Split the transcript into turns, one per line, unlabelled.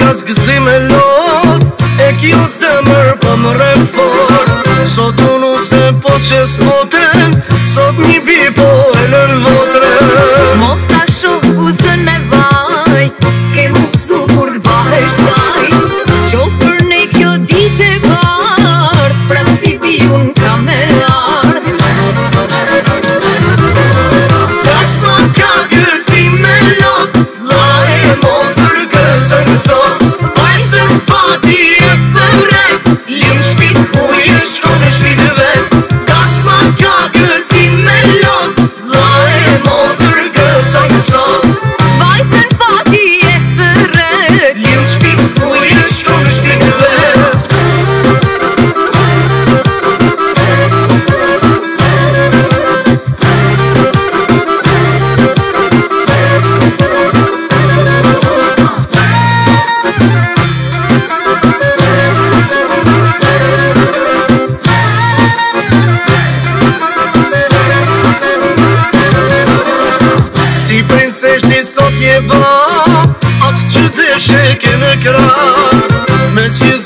s'kas gëzim e lot, e kjo zemër po më refort. Sot unë se po qes motren, sot një bi po e lën votren.
Mos ta shoh buzën me vaj, ke muksu kur t'bahesh daj. Qoft për ne kjo ditë e bardh, prap si bijun ka me ardh.
Darsma ka gëzim me lot, vlla e motër gëzojn sot. Vajzën fati e thërret, lim shpit huje shkon në shpit vet. Darsma ka gëzim me lot, vlla e motër gëzojn sot.
Vajzën fati e thërret,
lim shpit huje shkon në shpit vet. Si princesh sot je ba, atë që deshe ke në krah, me që